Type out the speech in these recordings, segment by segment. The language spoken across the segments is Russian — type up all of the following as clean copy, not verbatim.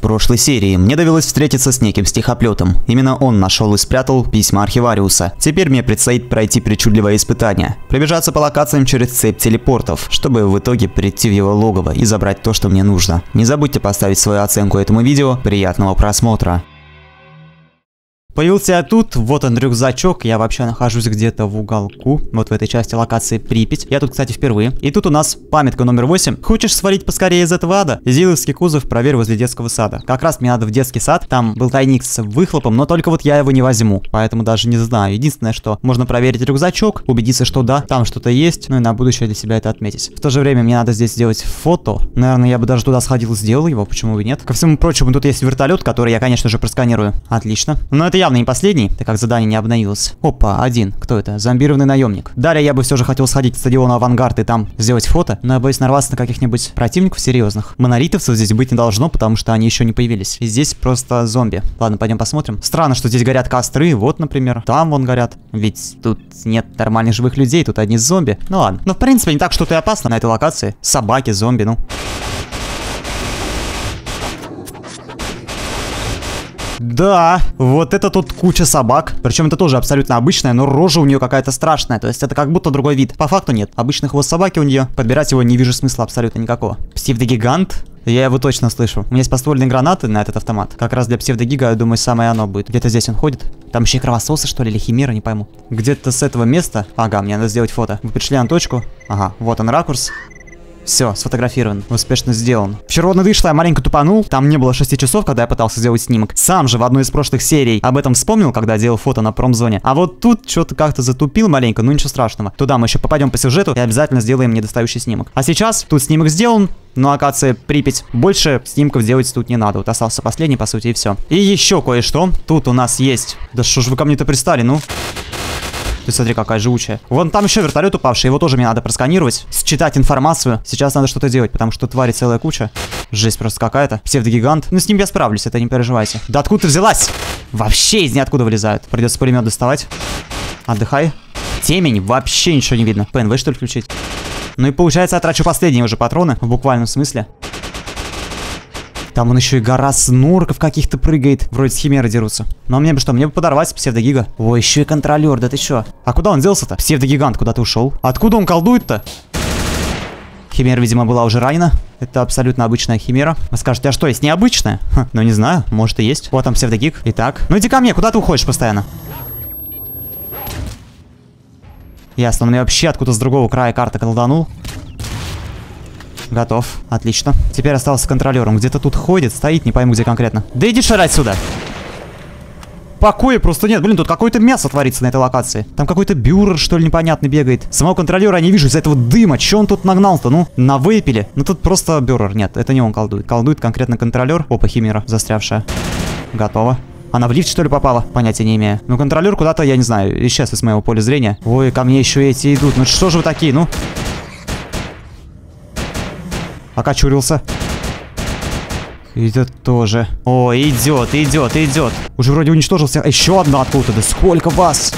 прошлой серии мне довелось встретиться с неким стихоплетом. Именно он нашел и спрятал письма Архивариуса. Теперь мне предстоит пройти причудливое испытание. Пробежаться по локациям через цепь телепортов, чтобы в итоге прийти в его логово и забрать то, что мне нужно. Не забудьте поставить свою оценку этому видео. Приятного просмотра. Появился я тут, вот он рюкзачок, я вообще нахожусь где-то в уголку, вот в этой части локации Припять. Я тут, кстати, впервые. И тут у нас памятка номер 8. Хочешь свалить поскорее из этого ада? Зиловский кузов, проверь возле детского сада. Как раз мне надо в детский сад, там был тайник с выхлопом, но только вот я его не возьму, поэтому даже не знаю. Единственное, что можно проверить рюкзачок, убедиться, что да, там что-то есть, ну и на будущее для себя это отметить. В то же время мне надо здесь сделать фото. Наверное, я бы даже туда сходил и сделал его, почему бы нет. Ко всему прочему, тут есть вертолет, который я, конечно же, просканирую. Отлично. Но это явно не последний, так как задание не обновилось. Опа, один. Кто это? Зомбированный наемник. Далее я бы все же хотел сходить к стадиону Авангард и там сделать фото, но я боюсь нарваться на каких-нибудь противников серьезных. Монолитовцев здесь быть не должно, потому что они еще не появились. И здесь просто зомби. Ладно, пойдем посмотрим. Странно, что здесь горят костры, вот, например. Там вон горят. Ведь тут нет нормальных живых людей, тут одни зомби. Ну ладно. Но в принципе не так что-то и опасно на этой локации. Собаки, зомби, ну. Да, вот это тут куча собак. Причем это тоже абсолютно обычная, но рожа у нее какая-то страшная. То есть это как будто другой вид. По факту нет. Обычный хвост собаки у нее. Подбирать его не вижу смысла абсолютно никакого. Псевдогигант. Я его точно слышу. У меня есть подствольные гранаты на этот автомат. Как раз для псевдогига, я думаю, самое оно будет. Где-то здесь он ходит. Там еще и кровососы, что ли, или химера, не пойму. Где-то с этого места. Ага, мне надо сделать фото. Вы пришли на точку.Ага, вот он ракурс. Все, сфотографирован, успешно сделан. Вчера он вышло, я маленько тупанул. Там не было 6 часов, когда я пытался сделать снимок. Сам же в одной из прошлых серий об этом вспомнил, когда делал фото на промзоне. А вот тут что-то как-то затупил маленько, ну ничего страшного. Туда мы еще попадем по сюжету и обязательно сделаем недостающий снимок. А сейчас тут снимок сделан. Но локация Припять. Больше снимков делать тут не надо. Вот остался последний, по сути, и все. И еще кое-что. Тут у нас есть. Да что ж вы ко мне-то пристали, ну? Ты смотри, какая живучая. Вон там еще вертолет упавший, его тоже мне надо просканировать, считать информацию. Сейчас надо что-то делать, потому что твари целая куча. Жесть просто какая-то. Псевдогигант. Ну с ним я справлюсь, это не переживайте. Да откуда ты взялась? Вообще из ниоткуда вылезают. Придется пулемет доставать. Отдыхай. Темень, вообще ничего не видно. ПНВ что ли включить? Ну и получается я трачу последние уже патроны, в буквальном смысле. Там он еще и гора снорков каких-то прыгает. Вроде с химеры дерутся. Но мне бы что? Мне бы подорвать псевдогига. Ой, еще и контролер, да ты что? А куда он делся-то? Псевдогигант куда-то ушел. Откуда он колдует-то? Химера, видимо, была уже ранена. Это абсолютно обычная химера. Вы скажете, а что, есть необычная? Ха, ну не знаю, может и есть. Вот там псевдогиг. Итак, ну иди ко мне, куда ты уходишь постоянно? Ясно, он меня вообще откуда-то с другого края карты колданул. Готов. Отлично. Теперь остался контролером. Где-то тут ходит, стоит, не пойму где конкретно. Да иди шарать сюда. Покоя просто нет. Блин, тут какое-то мясо творится на этой локации. Там какой-то бюрер, что ли, непонятный бегает. Самого контролера я не вижу из-за этого дыма. Че он тут нагнал-то? Ну, на выпиле. Ну, тут просто бюрер. Нет, это не он колдует. Колдует конкретно контролер. Опа, химера застрявшая. Готово. Она в лифт, что ли, попала? Понятия не имею. Ну, контролер куда-то, я не знаю, исчез из моего поля зрения. Ой, ко мне еще эти идут. Ну, что же вы такие, ну? Окочурился. Идет тоже. О, идет, идет, идет. Уже вроде уничтожился. Еще одна откуда-то. Да сколько вас?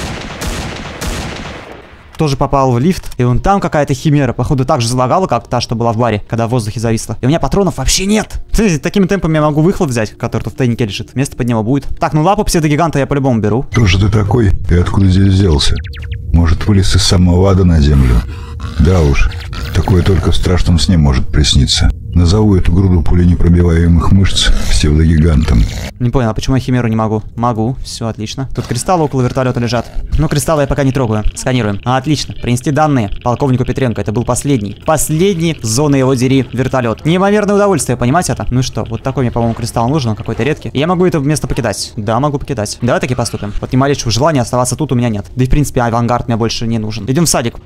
Тоже попал в лифт. И вон там какая-то химера. Походу так же залагала, как та, что была в баре, когда в воздухе зависла. И у меня патронов вообще нет. Такими темпами я могу выхлоп взять, который тут в тайнике лежит. Место под него будет. Так, ну лапу псевдогиганта я по-любому беру. Кто же ты такой и откуда здесь взялся? Может, вылез из самого ада на землю? Да уж, такое только в страшном сне может присниться. Назову эту груду пуленепробиваемых мышц псевдогигантом. Не понял, а почему я химеру не могу? Могу, все отлично. Тут кристаллы около вертолета лежат. Но кристаллы я пока не трогаю. Сканируем. Отлично. Принести данные полковнику Петренко. Это был последний. Последний зоны его дери вертолет. Неимоверное удовольствие, понимаете это? Ну что, вот такой мне, по-моему, кристалл нужен, он какой-то редкий. И я могу это место покидать. Да, могу покидать. Давай таки поступим. Вот ни малейшего желания оставаться тут у меня нет. Да и в принципе авангард мне больше не нужен. Идем в садик.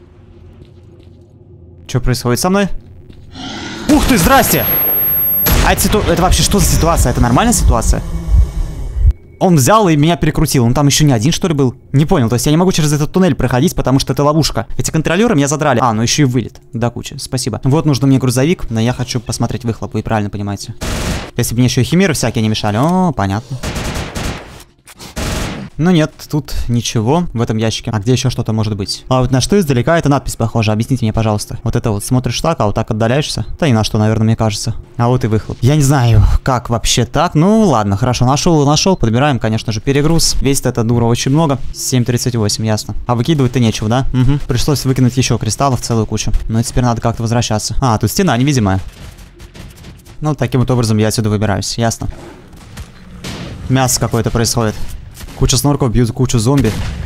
Что происходит со мной? Ух ты, здрасте! А это вообще что за ситуация? Это нормальная ситуация? Он взял и меня перекрутил. Он там еще не один, что ли, был? Не понял. То есть я не могу через этот туннель проходить, потому что это ловушка. Эти контролеры меня задрали. А, ну еще и вылет. Да, куча. Спасибо. Вот нужно мне грузовик, но я хочу посмотреть выхлоп. Вы правильно понимаете. Если бы мне еще и химеры всякие не мешали. О, понятно. Ну нет, тут ничего в этом ящике. А где еще что-то может быть? А вот на что издалека эта надпись похожа? Объясните мне, пожалуйста. Вот это вот смотришь так, а вот так отдаляешься. Да ни на что, наверное, мне кажется. А вот и выхлоп. Я не знаю, как вообще так. Ну ладно, хорошо, нашел. Подбираем, конечно же, перегруз. Весит эта дура очень много. 7,38, ясно. А выкидывать-то нечего, да? Угу. Пришлось выкинуть еще кристаллов целую кучу. Но теперь надо как-то возвращаться. А, тут стена невидимая. Ну, таким вот образом я отсюда выбираюсь, ясно. Мясо какое-то происходит. Куча снорков бьют кучу зомби.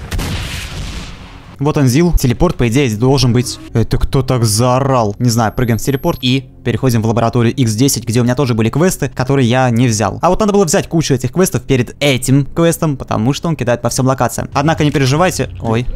Вот он, Зил. Телепорт, по идее, должен быть... Это кто так заорал? Не знаю, прыгаем в телепорт и переходим в лабораторию X10, где у меня тоже были квесты, которые я не взял. А вот надо было взять кучу этих квестов перед этим квестом, потому что он кидает по всем локациям. Однако не переживайте... Ой.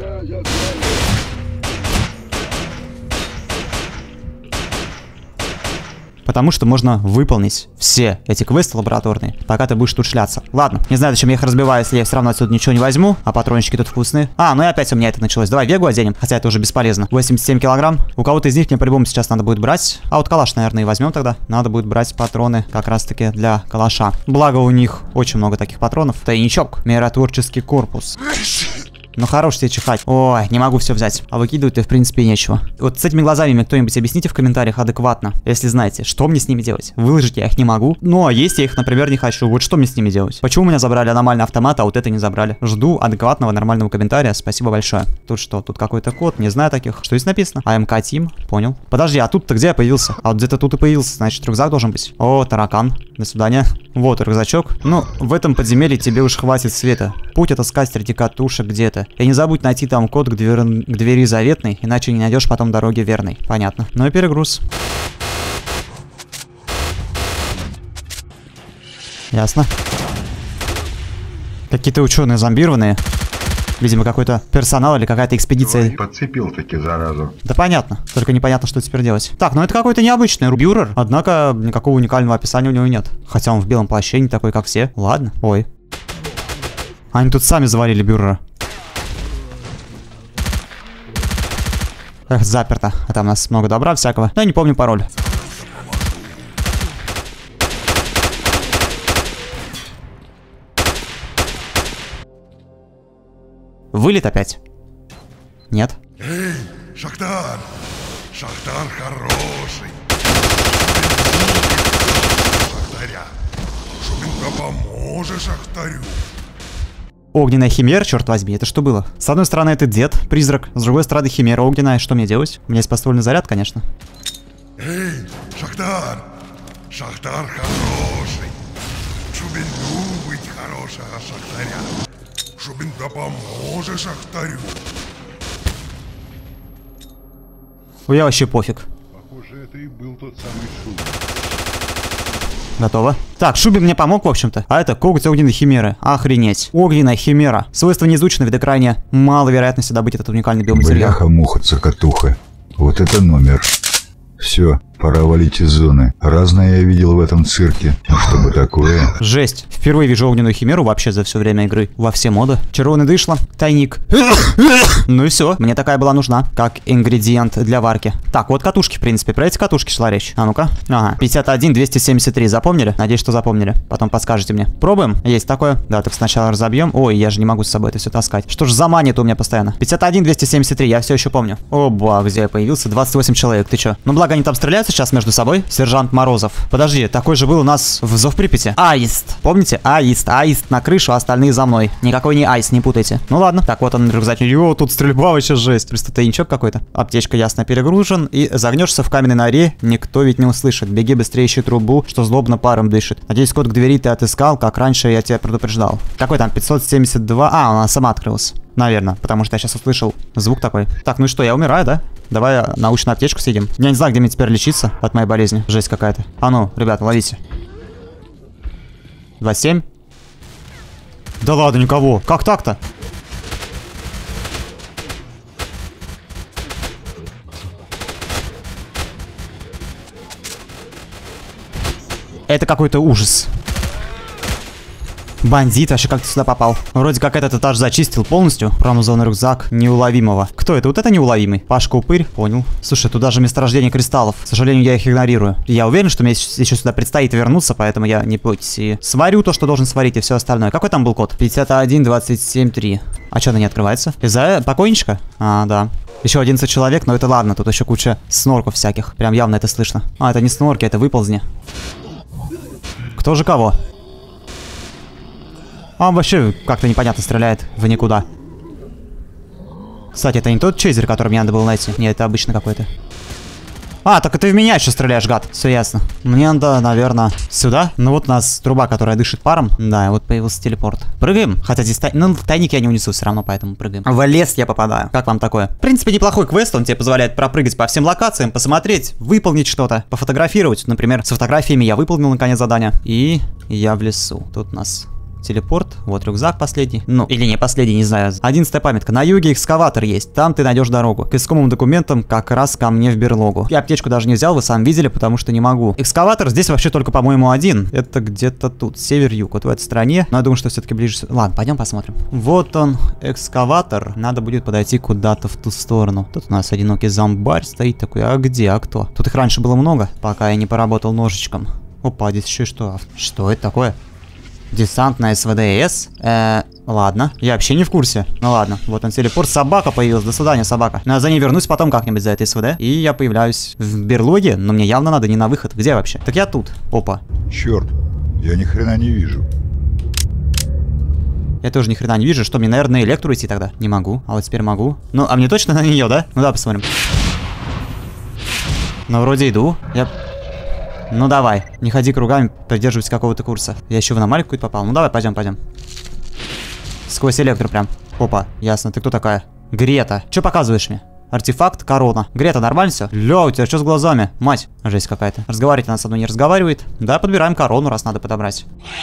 Потому что можно выполнить все эти квесты лабораторные, пока ты будешь тут шляться. Ладно, не знаю, зачем я их разбиваю, если я все равно отсюда ничего не возьму, а патрончики тут вкусные. А, ну и опять у меня это началось. Давай Вегу оденем, хотя это уже бесполезно. 87 килограмм. У кого-то из них мне по-любому сейчас надо будет брать. А вот калаш, наверное, и возьмем тогда. Надо будет брать патроны как раз-таки для калаша. Благо у них очень много таких патронов. Тайничок. Миротворческий корпус. Ну хорош тебе чихать. Ой, не могу все взять. А выкидывать-то в принципе нечего. Вот с этими глазами мне кто-нибудь объясните в комментариях адекватно. Если знаете, что мне с ними делать. Выложить я их не могу. Ну а есть я их, например, не хочу. Вот что мне с ними делать? Почему меня забрали аномальный автомат, а вот это не забрали? Жду адекватного нормального комментария. Спасибо большое. Тут что? Тут какой-то код. Не знаю таких. Что здесь написано? АМК Team. Понял. Подожди, а тут-то где я появился? А вот где-то тут и появился. Значит, рюкзак должен быть. О, таракан. До свидания. Вот рюкзачок. Ну, в этом подземелье тебе уж хватит света. Путь отыскать среди катушек где-то. И не забудь найти там код к двери заветной, иначе не найдешь потом дороги верной. Понятно. Ну и перегруз. Ясно. Какие-то ученые зомбированные. Видимо, какой-то персонал или какая-то экспедиция. Подцепил таки заразу. Да понятно. Только непонятно, что теперь делать. Так, ну это какой-то необычный бюрер. Однако никакого уникального описания у него нет. Хотя он в белом плаще, не такой, как все. Ладно. Ой. Они тут сами заварили бюрера. Эх, заперто. А там у нас много добра всякого. Но я не помню пароль. Вылет опять? Нет. Эй, Шахтар! Шахтар хороший. Шахтаря. Шубинка поможет Шахтарю. Огненная химера, черт возьми, это что было? С одной стороны, это дед, призрак, с другой стороны, химера огненная. Что мне делать? У меня есть подствольный заряд, конечно. Эй, Шахтар! Шахтар хороший. Шубин любит хорошего Шахтаря. Шубин поможет Шахтарю. Я вообще пофиг. Похоже, это и был тот самый Шубин. Готово. Так, Шубин мне помог, в общем-то. А это коготь огненной химеры. Охренеть. Огненная химера. Свойства не изучены, виды крайне мало вероятности добыть этот уникальный биоматериал. Бляха-муха, цокотуха. Вот это номер. Все, пора валить из зоны. Разное я видел в этом цирке. Ну, чтобы такое... Жесть. Впервые вижу огненную химеру вообще за все время игры. Во все моды. Червоный дышло. Тайник. Ну и все. Мне такая была нужна. Как ингредиент для варки. Так, вот катушки, в принципе. Про эти катушки шла речь. А ну-ка. Ага. 51-273. Запомнили? Надеюсь, что запомнили. Потом подскажете мне. Пробуем? Есть такое? Да, так сначала разобьем. Ой, я же не могу с собой это все таскать. Что ж заманит у меня постоянно? 51-273. Я все еще помню. Оба, где я появился? 28 человек. Ты че? Ну, благо они там стреляются сейчас между собой. Сержант Морозов. Подожди, такой же был у нас в Зов Припяти. Аист. Помните? Аист. Аист на крышу, остальные за мной. Никакой не Айс, не путайте. Ну ладно. Так, вот он рюкзак. Йо, тут стрельба вообще жесть. Просто тайничок какой-то. Аптечка ясно перегружен. И загнешься в каменной норе, никто ведь не услышит. Беги быстрее, ищи трубу, что злобно паром дышит. Надеюсь, код к двери ты отыскал, как раньше я тебя предупреждал. Какой там? 572. А, она сама открылась. Наверное, потому что я сейчас услышал звук такой. Так, ну и что, я умираю, да? Давай научную аптечку съедим. Я не знаю, где мне теперь лечиться от моей болезни. Жесть какая-то. А ну, ребята, ловите. 27. Да ладно, никого. Как так-то? Это какой-то ужас. Бандит, вообще как ты сюда попал? Вроде как этот этаж зачистил полностью. Промазанный рюкзак неуловимого. Кто это? Вот это неуловимый. Пашка Упырь, понял. Слушай, тут даже месторождение кристаллов. К сожалению, я их игнорирую. Я уверен, что мне еще сюда предстоит вернуться, поэтому я не бойтесь. И сварю то, что должен сварить, и все остальное. Какой там был код? 51-27-3. А что она не открывается? Из-за покойничка? А, да. Еще 11 человек, но это ладно, тут еще куча снорков всяких. Прям явно это слышно. А, это не снорки, это выползни. Кто же кого? А, он вообще как-то непонятно стреляет в никуда. Кстати, это не тот чейзер, который мне надо было найти. Нет, это обычно какой-то. А, так ты в меня еще стреляешь, гад. Все ясно. Мне надо, наверное, сюда. Ну вот у нас труба, которая дышит паром. Да, и вот появился телепорт. Прыгаем. Хотя здесь тайник я не унесу все равно, поэтому прыгаем. В лес я попадаю. Как вам такое? В принципе, неплохой квест. Он тебе позволяет пропрыгать по всем локациям, посмотреть, выполнить что-то, пофотографировать. Например, с фотографиями я выполнил наконец задание. И я в лесу. Тут у нас... телепорт, вот рюкзак последний. Ну, или не последний, не знаю. 11-я памятка. На юге экскаватор есть. Там ты найдешь дорогу. К искомым документам как раз ко мне в берлогу. Я аптечку даже не взял, вы сами видели, потому что не могу. Экскаватор здесь вообще только, по-моему, один. Это где-то тут, север-юг, вот в этой стороне. Но я думаю, что все-таки ближе... Ладно, пойдем посмотрим. Вот он, экскаватор. Надо будет подойти куда-то в ту сторону. Тут у нас одинокий зомбарь стоит такой. А где? А кто? Тут их раньше было много, пока я не поработал ножичком. Опа, здесь еще что? Что это такое? Десант на СВДС? Ладно. Я вообще не в курсе. Ну ладно. Вот он телепорт. Собака появилась. До свидания, собака. Но за ней вернусь потом как-нибудь за этой СВД. И я появляюсь в берлоге. Но мне явно надо не на выход. Где вообще? Так я тут. Опа. Черт, я ни хрена не вижу. Я тоже ни хрена не вижу. Что, мне, наверное, на электру идти тогда? Не могу. А вот теперь могу. Ну, а мне точно на нее, да? Ну да, посмотрим. Ну, вроде иду. Ну давай, не ходи кругами, придерживайся какого-то курса. Я еще в аномалию какую-то попал. Ну давай, пойдем. Сквозь электро прям. Опа, ясно, ты кто такая? Грета. Че показываешь мне? Артефакт, корона. Грета, нормально все? Ля, у тебя что с глазами? Мать, жесть какая-то. Разговаривать она со мной не разговаривает. Да, подбираем корону, раз надо подобрать.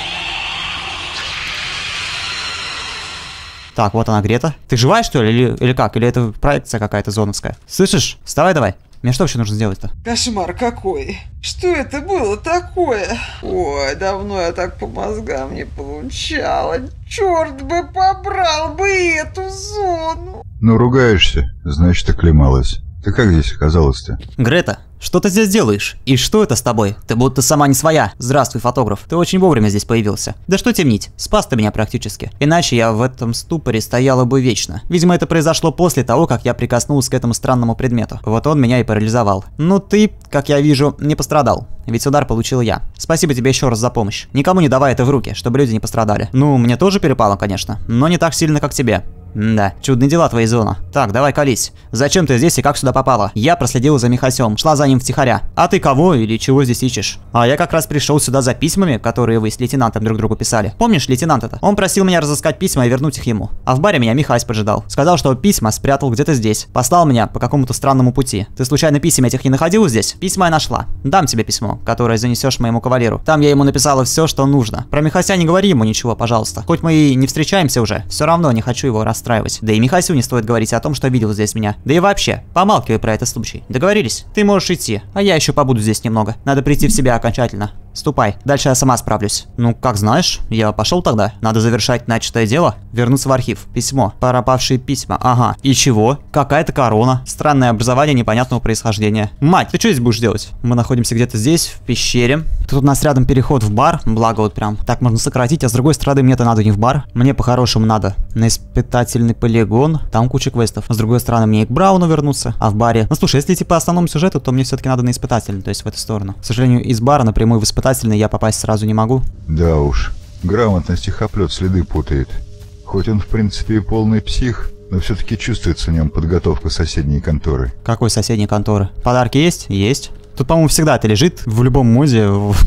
Так, вот она, Грета. Ты живая, что ли? Или как? Или это проекция какая-то зоновская? Слышишь? Вставай давай. Мне что вообще нужно сделать-то? Кошмар какой. Что это было такое? Ой, давно я так по мозгам не получала. Черт бы побрал бы эту зону. Ну, ругаешься, значит, оклемалась. Ты как здесь оказалась-то? Грета, что ты здесь делаешь? И что это с тобой? Ты будто сама не своя. Здравствуй, фотограф. Ты очень вовремя здесь появился. Да что темнить, спас ты меня практически. Иначе я в этом ступоре стояла бы вечно. Видимо, это произошло после того, как я прикоснулась к этому странному предмету. Вот он меня и парализовал. Ну ты, как я вижу, не пострадал. Ведь удар получил я. Спасибо тебе еще раз за помощь. Никому не давай это в руки, чтобы люди не пострадали. Ну, мне тоже перепало, конечно, но не так сильно, как тебе. Да, чудные дела твои, зона. Так, давай колись. Зачем ты здесь и как сюда попала? Я проследила за Михасем, шла за ним втихаря. А ты кого или чего здесь ищешь? А я как раз пришел сюда за письмами, которые вы с лейтенантом друг другу писали. Помнишь лейтенант это? Он просил меня разыскать письма и вернуть их ему. А в баре меня Михась поджидал. Сказал, что письма спрятал где-то здесь. Послал меня по какому-то странному пути. Ты случайно писем этих не находил здесь? Письма я нашла. Дам тебе письмо, которое занесешь моему кавалеру. Там я ему написала все, что нужно. Про Михася не говори ему ничего, пожалуйста. Хоть мы и не встречаемся уже, все равно не хочу его расстраивать. Да и Михасю не стоит говорить о том, что видел здесь меня. Да и вообще, помалкивай про этот случай. Договорились? Ты можешь идти, а я еще побуду здесь немного. Надо прийти в себя окончательно. Ступай, дальше я сама справлюсь. Ну, как знаешь, я пошел тогда. Надо завершать начатое дело. Вернуться в архив. Письмо. Пропавшие письма. Ага. И чего? Какая-то корона. Странное образование непонятного происхождения. Мать, ты что здесь будешь делать? Мы находимся где-то здесь, в пещере. Тут у нас рядом переход в бар. Благо вот прям так можно сократить. А с другой стороны, мне-то надо не в бар. Мне по-хорошему надо на испытательный полигон. Там куча квестов. С другой стороны, мне и к Брауну вернуться. А в баре... Ну, слушай, если идти по основному сюжету, то мне все-таки надо на испытательный. То есть в эту сторону. К сожалению, из бара напрямую в испытательный я попасть сразу не могу. Да уж, грамотно стихоплет следы путает. Хоть он в принципе и полный псих, но все-таки чувствуется в нем подготовка соседней конторы. Какой соседней конторы? Подарки есть? Есть. Тут, по-моему, всегда это лежит. В любом моде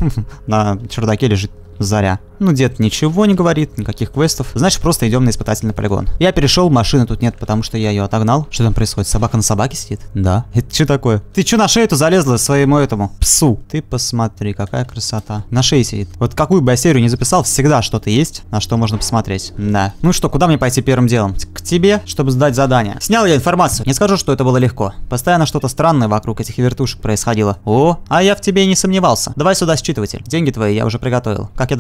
на чердаке лежит заря. Ну, дед ничего не говорит, никаких квестов. Значит, просто идем на испытательный полигон. Я перешел, машины тут нет, потому что я ее отогнал. Что там происходит? Собака на собаке сидит? Да. Это что такое? Ты что на шею-то залезла своему этому псу? Ты посмотри, какая красота. На шее сидит. Вот какую бы я серию не записал, всегда что-то есть, на что можно посмотреть. Да. Ну что, куда мне пойти первым делом? К тебе, чтобы сдать задание. Снял я информацию. Не скажу, что это было легко. Постоянно что-то странное вокруг этих вертушек происходило. О, а я в тебе и не сомневался. Давай сюда считыватель. Деньги твои я уже приготовил, как и договаривались.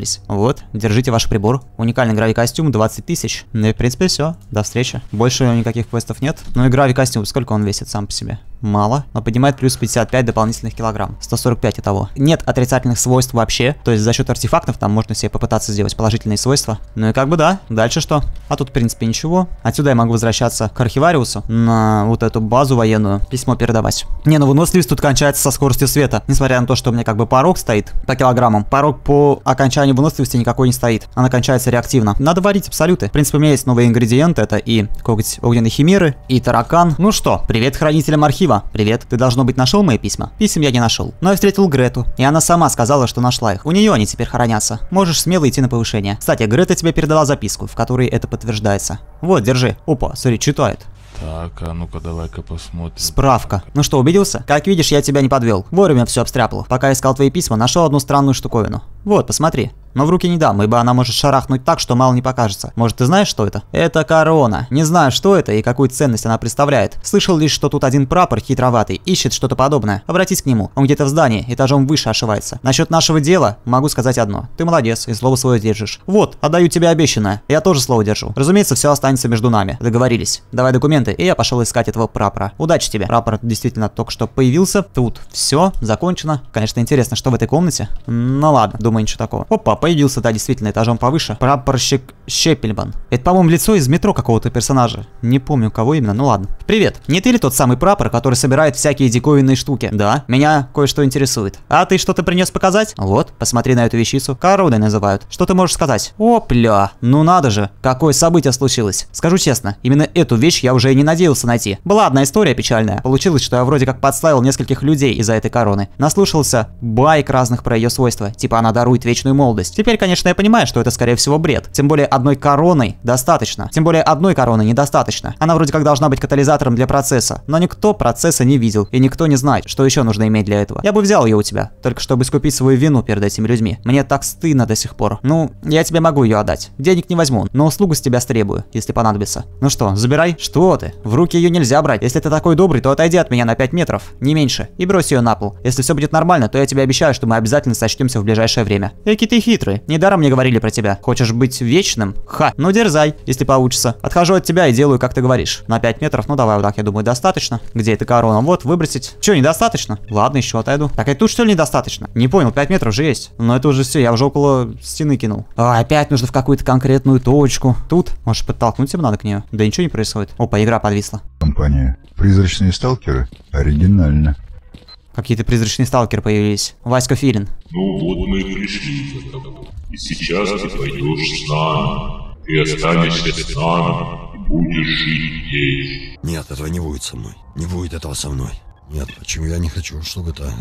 договорились. Вот, держите ваш прибор. Уникальный грави-костюм, 20 тысяч. Ну и в принципе все, до встречи. Больше никаких квестов нет. Ну и грави-костюм, сколько он весит сам по себе? Мало, но поднимает плюс 55 дополнительных килограмм. 145 итого. Нет отрицательных свойств вообще. То есть за счет артефактов там можно себе попытаться сделать положительные свойства. Ну и как бы да. Дальше что? А тут в принципе ничего. Отсюда я могу возвращаться к архивариусу на вот эту базу военную. Письмо передавать. Не, ну выносливость тут кончается со скоростью света. Несмотря на то, что у меня как бы порог стоит по килограммам. Порог по окончанию выносливости никакой не стоит. Она кончается реактивно. Надо варить абсолюты. В принципе у меня есть новые ингредиенты. Это и коготь огненной химеры, и таракан. Ну что, привет хранителям архива. Привет, ты, должно быть, нашел мои письма? Писем я не нашел. Но я встретил Грету, и она сама сказала, что нашла их. У нее они теперь хранятся. Можешь смело идти на повышение. Кстати, Грета тебе передала записку, в которой это подтверждается. Вот, держи. Опа, смотри, читает. Так, а ну-ка давай-ка посмотрим. Справка. Ну что, убедился? Как видишь, я тебя не подвел. Вовремя все обстряпал. Пока искал твои письма, нашел одну странную штуковину. Вот, посмотри. Но в руки не дам, ибо она может шарахнуть так, что мало не покажется. Может, ты знаешь, что это? Это корона. Не знаю, что это и какую ценность она представляет. Слышал лишь, что тут один прапор хитроватый ищет что-то подобное. Обратись к нему. Он где-то в здании, этажом выше ошивается. Насчет нашего дела могу сказать одно. Ты молодец и слово свое держишь. Вот, отдаю тебе обещанное. Я тоже слово держу. Разумеется, все останется между нами. Договорились. Давай документы, и я пошел искать этого прапора. Удачи тебе. Прапор действительно только что появился. Тут все закончено. Конечно, интересно, что в этой комнате. Ну ладно, думаю, ничего такого. Опа, появился, да, действительно, этажом повыше. Прапорщик Щепельман. Это, по-моему, лицо из метро какого-то персонажа. Не помню, кого именно, ну ладно. Привет, не ты ли тот самый прапор, который собирает всякие диковинные штуки? Да, меня кое-что интересует. А ты что-то принес показать? Вот, посмотри на эту вещицу. Короной называют. Что ты можешь сказать? Опля, ну надо же, какое событие случилось. Скажу честно, именно эту вещь я уже и не надеялся найти. Была одна история печальная. Получилось, что я вроде как подставил нескольких людей из-за этой короны. Наслушался байк разных про ее свойства. Типа она дарует вечную молодость. Теперь, конечно, я понимаю, что это скорее всего бред. Тем более одной короной достаточно. Тем более одной короны недостаточно. Она вроде как должна быть катализатором для процесса. Но никто процесса не видел. И никто не знает, что еще нужно иметь для этого. Я бы взял ее у тебя. Только чтобы искупить свою вину перед этими людьми. Мне так стыдно до сих пор. Ну, я тебе могу ее отдать. Денег не возьму, но услугу с тебя стребую, если понадобится. Ну что, забирай? Что ты? В руки ее нельзя брать. Если ты такой добрый, то отойди от меня на 5 метров. Не меньше. И брось ее на пол. Если все будет нормально, то я тебе обещаю, что мы обязательно сочтемся в ближайшее время. Эки ты хитрый. Недаром мне говорили про тебя. Хочешь быть вечным? Ха. Ну дерзай, если получится. Отхожу от тебя и делаю, как ты говоришь. На 5 метров, ну давай вот так, я думаю, достаточно. Где эта корона? Вот, выбросить. Че, недостаточно? Ладно, еще отойду. Так и тут что ли недостаточно? Не понял, 5 метров же есть. Но это уже все, я уже около стены кинул. А, опять нужно в какую-то конкретную точку. Тут? Может, подтолкнуть им надо к нее? Да ничего не происходит. Опа, игра подвисла. Компания. Призрачные сталкеры? Оригинально. Какие-то призрачные сталкеры появились. Васька Филин. Ну вот мы и пришли к этому. И сейчас ты пойдешь с нами. Ты останешься с нами и будешь жить здесь. Нет, этого не будет со мной. Не будет этого со мной. Нет, почему я не хочу, чтобы это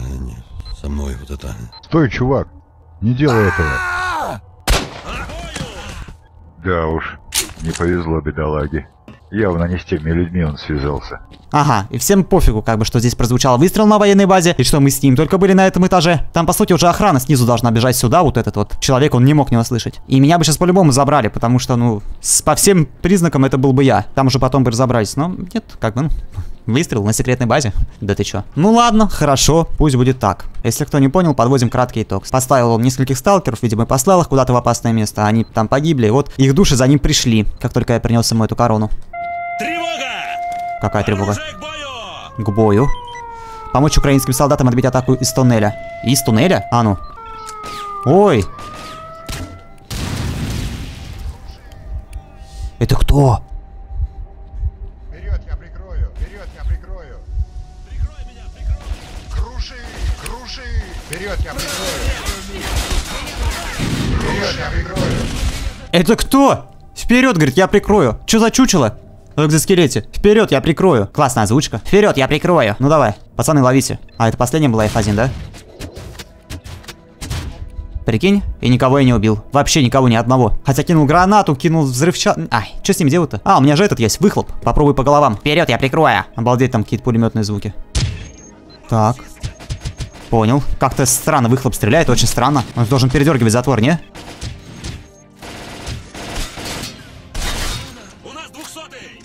со мной вот это. Стой, чувак. Не делай этого. Да уж, не повезло бедолаге. Явно не с теми людьми он связался. Ага, и всем пофигу, как бы, что здесь прозвучал выстрел на военной базе, и что мы с ним только были на этом этаже. Там, по сути, уже охрана снизу должна бежать сюда, вот этот вот человек, он не мог него слышать. И меня бы сейчас по-любому забрали, потому что, ну, по всем признакам это был бы я. Там уже потом бы разобрались, но нет, как бы, ну, выстрел на секретной базе. Да ты чё? Ну ладно, хорошо, пусть будет так. Если кто не понял, подводим краткий итог. Поставил он нескольких сталкеров, видимо, послал их куда-то в опасное место, они там погибли, вот их души за ним пришли, как только я принес ему эту корону. Тревога! Какая тревога? К бою! К бою. Помочь украинским солдатам отбить атаку из туннеля. Из туннеля? А ну. Ой. Это кто? Вперед, я прикрою. Вперед, я прикрою. Прикрой меня, прикрой! Круши, круши. Вперед, я прикрою. Вперед, я прикрою. Это кто? Вперед, говорит, я прикрою. Че за чучело? В экзоскелете. Вперед, я прикрою. Классная озвучка. Вперед, я прикрою. Ну давай, пацаны, ловите. А, это последняя была F1, да? Прикинь, и никого я не убил. Вообще никого, ни одного. Хотя кинул гранату, кинул взрывчатку. Ай, что с ним делать-то? А, у меня же этот есть, выхлоп. Попробуй по головам. Вперед, я прикрою. Обалдеть, там какие-то пулеметные звуки. Так. Понял. Как-то странно выхлоп стреляет, очень странно. Он должен передергивать затвор, не? У нас 200-й!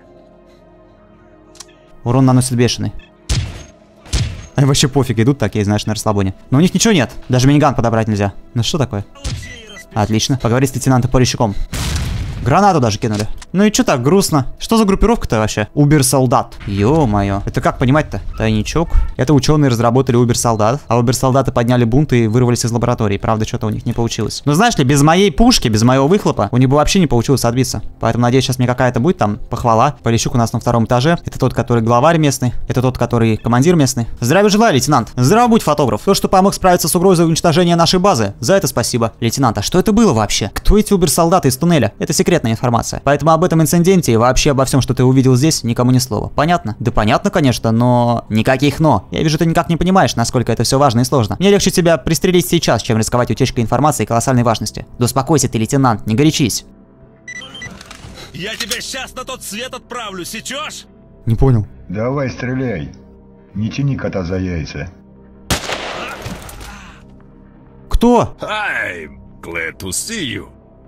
Урон наносит бешеный. Они вообще пофиг, идут такие, знаешь, на расслабоне. Но у них ничего нет. Даже миниган подобрать нельзя. Ну что такое? Отлично. Поговори с лейтенантом Полищуком. Гранату даже кинули. Ну и что так грустно? Что за группировка-то вообще? Убер-солдат. Ё-моё. Это как понимать-то? Тайничок. Это ученые разработали Убер-солдат, а Убер-солдаты подняли бунт и вырвались из лаборатории. Правда, что-то у них не получилось. Но знаешь ли, без моей пушки, без моего выхлопа, у них бы вообще не получилось отбиться. Поэтому, надеюсь, сейчас мне какая-то будет там похвала. Полищук у нас на 2-м этаже. Это тот, который главарь местный. Это тот, который командир местный. Здравия желаю, лейтенант. Здраво будь, фотограф. То, что помог справиться с угрозой уничтожения нашей базы. За это спасибо. Лейтенант, а что это было вообще? Кто эти Убер-солдаты из туннеля? Это секретная информация. Поэтому об этом инциденте и вообще обо всем, что ты увидел здесь, никому ни слова. Понятно? Да понятно, конечно, но... Никаких но. Я вижу, ты никак не понимаешь, насколько это все важно и сложно. Мне легче тебя пристрелить сейчас, чем рисковать утечкой информации колоссальной важности. Да успокойся ты, лейтенант, не горячись. Я тебя сейчас на тот свет отправлю, сечешь? Не понял. Давай стреляй. Не тяни кота за яйца. Кто? I'm glad to see you.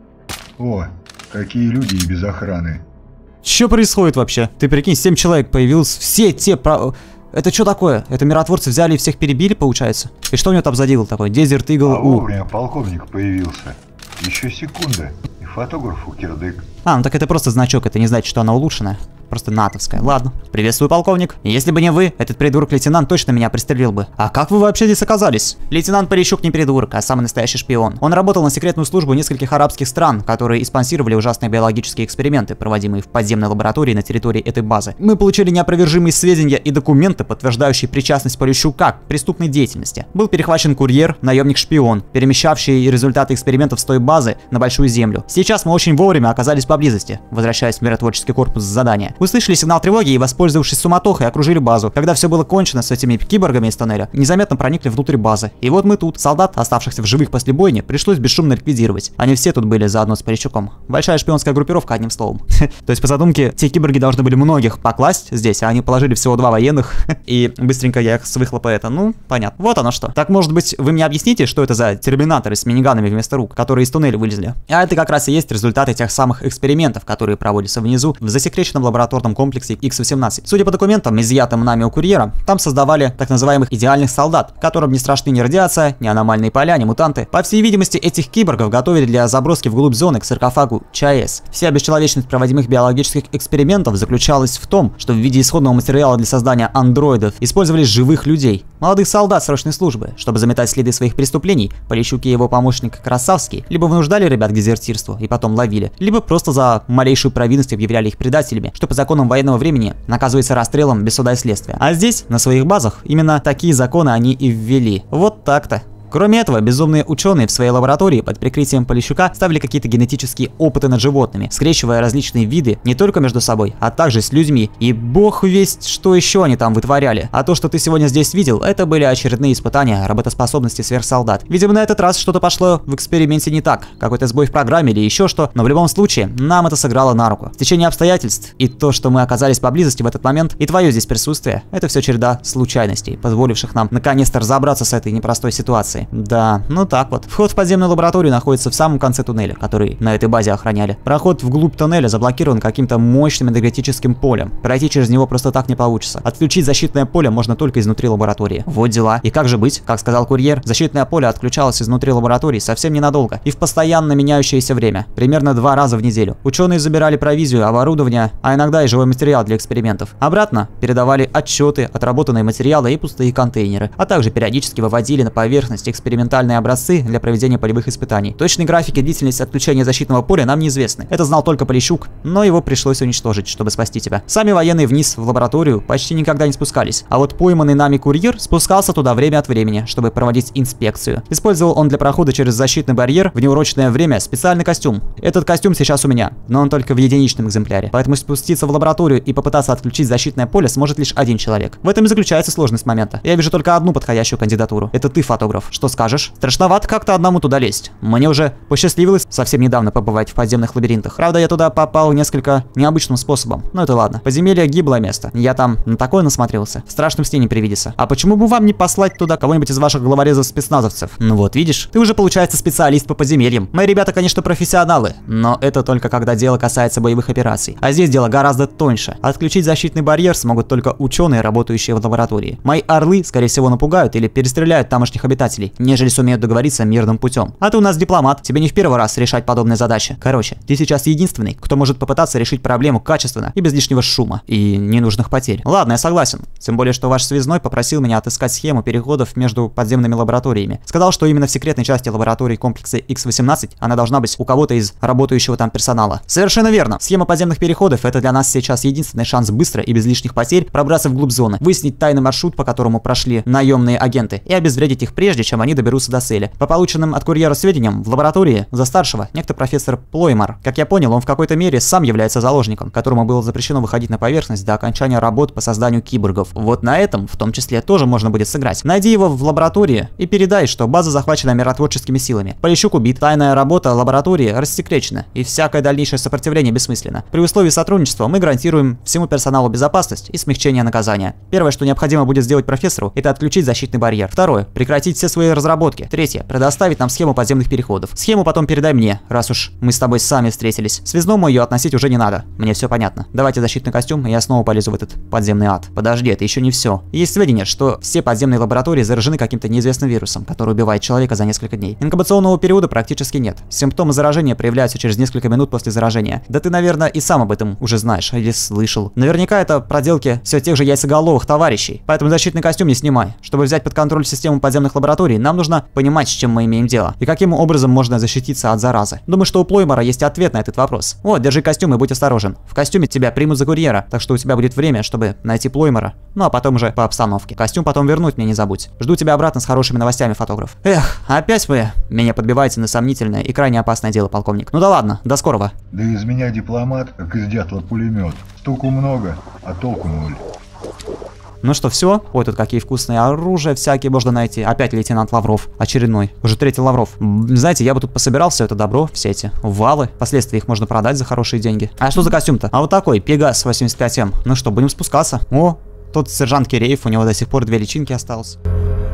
О, какие люди и без охраны. Что происходит вообще? Ты прикинь, 7 человек появилось, все те... Это что такое? Это миротворцы взяли и всех перебили, получается? И что у него там за дигл такой? Desert Eagle А вовремя полковник появился. Еще секунда, и фотографу кирдык. А, ну так это просто значок, это не значит, что она улучшенная. Просто натовская. Ладно. Приветствую, полковник. Если бы не вы, этот придурок-лейтенант точно меня пристрелил бы. А как вы вообще здесь оказались? Лейтенант Полищук не придурок, а самый настоящий шпион. Он работал на секретную службу нескольких арабских стран, которые и спонсировали ужасные биологические эксперименты, проводимые в подземной лаборатории на территории этой базы. Мы получили неопровержимые сведения и документы, подтверждающие причастность Полищука к преступной деятельности. Был перехвачен курьер, наемник-шпион, перемещавший результаты экспериментов с той базы на Большую Землю. Сейчас мы очень вовремя оказались поблизости, возвращаясь в миротворческий корпус с задания. Услышали сигнал тревоги и, воспользовавшись суматохой, окружили базу. Когда все было кончено с этими киборгами из тоннеля, незаметно проникли внутрь базы. И вот мы тут. Солдат, оставшихся в живых после бойни, пришлось бесшумно ликвидировать. Они все тут были заодно с Полищуком. Большая шпионская группировка, одним словом. То есть, по задумке, те киборги должны были многих покласть здесь, а они положили всего 2 военных. И быстренько я их с выхлопа это, ну, понятно. Вот оно что. Так, может быть, вы мне объясните, что это за терминаторы с миниганами вместо рук, которые из туннеля вылезли? А это как раз и есть результаты тех самых экспериментов, которые проводятся внизу, в засекреченном лабораторном комплексе X-18. Судя по документам, изъятым нами у курьера, там создавали так называемых идеальных солдат, которым не страшны ни радиация, ни аномальные поля, ни мутанты. По всей видимости, этих киборгов готовили для заброски вглубь зоны к саркофагу ЧАЭС. Вся бесчеловечность проводимых биологических экспериментов заключалась в том, что в виде исходного материала для создания андроидов использовались живых людей, молодых солдат срочной службы. Чтобы заметать следы своих преступлений, Полищук и его помощник Красавский либо вынуждали ребят к дезертирству и потом ловили, либо просто за малейшую провинность объявляли их предателями, что по законам военного времени наказывается расстрелом без суда и следствия. А здесь, на своих базах, именно такие законы они и ввели. Вот так-то. Кроме этого, безумные ученые в своей лаборатории под прикрытием Полищука ставили какие-то генетические опыты над животными, скрещивая различные виды не только между собой, а также с людьми. И бог весть, что еще они там вытворяли. А то, что ты сегодня здесь видел, это были очередные испытания работоспособности сверхсолдат. Видимо, на этот раз что-то пошло в эксперименте не так, какой-то сбой в программе или еще что, но в любом случае, нам это сыграло на руку. В течение обстоятельств и то, что мы оказались поблизости в этот момент, и твое здесь присутствие, это все череда случайностей, позволивших нам наконец-то разобраться с этой непростой ситуацией. Да, ну так вот. Вход в подземную лабораторию находится в самом конце туннеля, который на этой базе охраняли. Проход вглубь туннеля заблокирован каким-то мощным энергетическим полем. Пройти через него просто так не получится. Отключить защитное поле можно только изнутри лаборатории. Вот дела. И как же быть? Как сказал курьер, защитное поле отключалось изнутри лаборатории совсем ненадолго и в постоянно меняющееся время. Примерно 2 раза в неделю. Ученые забирали провизию, оборудование, а иногда и живой материал для экспериментов. Обратно передавали отчеты, отработанные материалы и пустые контейнеры, а также периодически выводили на поверхность экспериментальные образцы для проведения полевых испытаний. Точные графики длительности отключения защитного поля нам неизвестны. Это знал только Полищук, но его пришлось уничтожить, чтобы спасти тебя. Сами военные вниз в лабораторию почти никогда не спускались, а вот пойманный нами курьер спускался туда время от времени, чтобы проводить инспекцию. Использовал он для прохода через защитный барьер в неурочное время специальный костюм. Этот костюм сейчас у меня, но он только в единичном экземпляре, поэтому спуститься в лабораторию и попытаться отключить защитное поле сможет лишь один человек. В этом и заключается сложность момента. Я вижу только одну подходящую кандидатуру. Это ты, фотограф. Что скажешь? Страшновато как-то одному туда лезть. Мне уже посчастливилось совсем недавно побывать в подземных лабиринтах. Правда, я туда попал несколько необычным способом. Но это ладно. Подземелье — гиблое место. Я там на такое насмотрелся. В страшном сне не привидится. А почему бы вам не послать туда кого-нибудь из ваших главорезов-спецназовцев? Ну вот, видишь, ты уже, получается, специалист по подземельям. Мои ребята, конечно, профессионалы, но это только когда дело касается боевых операций. А здесь дело гораздо тоньше. Отключить защитный барьер смогут только ученые, работающие в лаборатории. Мои орлы, скорее всего, напугают или перестреляют тамошних обитателей. предателей, нежели сумеют договориться мирным путем. А ты у нас дипломат, тебе не в первый раз решать подобные задачи. Короче, ты сейчас единственный, кто может попытаться решить проблему качественно и без лишнего шума и ненужных потерь. Ладно, я согласен. Тем более, что ваш связной попросил меня отыскать схему переходов между подземными лабораториями. Сказал, что именно в секретной части лаборатории комплекса X-18 она должна быть у кого-то из работающего там персонала. Совершенно верно. Схема подземных переходов — это для нас сейчас единственный шанс быстро и без лишних потерь пробраться вглубь зоны, выяснить тайный маршрут, по которому прошли наемные агенты, и обезвредить их прежде, чем они доберутся до цели. По полученным от курьера сведениям, в лаборатории за старшего некто профессор Плоймар. Как я понял, он в какой-то мере сам является заложником, которому было запрещено выходить на поверхность до окончания работ по созданию киборгов. Вот на этом, в том числе, тоже можно будет сыграть. Найди его в лаборатории и передай, что база захвачена миротворческими силами. Полищук убит, тайная работа лаборатории рассекречена, и всякое дальнейшее сопротивление бессмысленно. При условии сотрудничества мы гарантируем всему персоналу безопасность и смягчение наказания. Первое, что необходимо будет сделать профессору, это отключить защитный барьер. Второе, прекратить все свои разработки. Третье, предоставить нам схему подземных переходов. Схему потом передай мне, раз уж мы с тобой сами встретились. Связному ее относить уже не надо, мне все понятно. Давайте защитный костюм, и я снова полезу в этот подземный ад. Подожди, это еще не все. Есть сведения, что все подземные лаборатории заражены каким-то неизвестным вирусом, который убивает человека за несколько дней. Инкубационного периода практически нет. Симптомы заражения проявляются через несколько минут после заражения. Да ты, наверное, и сам об этом уже знаешь или слышал. Наверняка это проделки все тех же яйцеголовых товарищей. Поэтому защитный костюм не снимай. Чтобы взять под контроль систему подземных лабораторий, нам нужно понимать, с чем мы имеем дело и каким образом можно защититься от заразы. Думаю, что у Плоймара есть ответ на этот вопрос. Вот, держи костюм и будь осторожен. В костюме тебя примут за курьера, так что у тебя будет время, чтобы найти Плоймара. Ну а потом уже по обстановке. Костюм потом вернуть мне не забудь. Жду тебя обратно с хорошими новостями, фотограф. Эх, опять вы меня подбиваете на сомнительное и крайне опасное дело, полковник. Ну да ладно, до скорого. Да из меня дипломат, как из дятла пулемет. Толку много, а толку ноль. Ну что, все? Ой, тут какие вкусные оружия всякие можно найти. Опять лейтенант Лавров. Очередной. Уже третий Лавров. Знаете, я бы тут пособирал все это добро, все эти валы. Впоследствии их можно продать за хорошие деньги. А что за костюм-то? А вот такой, Пегас 85М. Ну что, будем спускаться? О, тут сержант Киреев, у него до сих пор 2 личинки осталось.